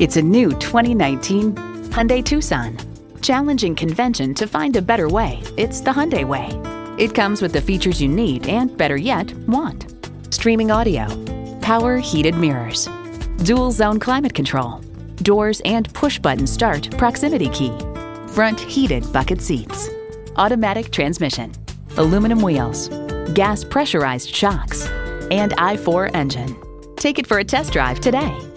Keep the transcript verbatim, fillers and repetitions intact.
It's a new twenty nineteen Hyundai Tucson. Challenging convention to find a better way, it's the Hyundai way. It comes with the features you need and, better yet, want. Streaming audio, power heated mirrors, dual zone climate control, doors and push-button start proximity key, front heated bucket seats, automatic transmission, aluminum wheels, gas pressurized shocks, and I four engine. Take it for a test drive today.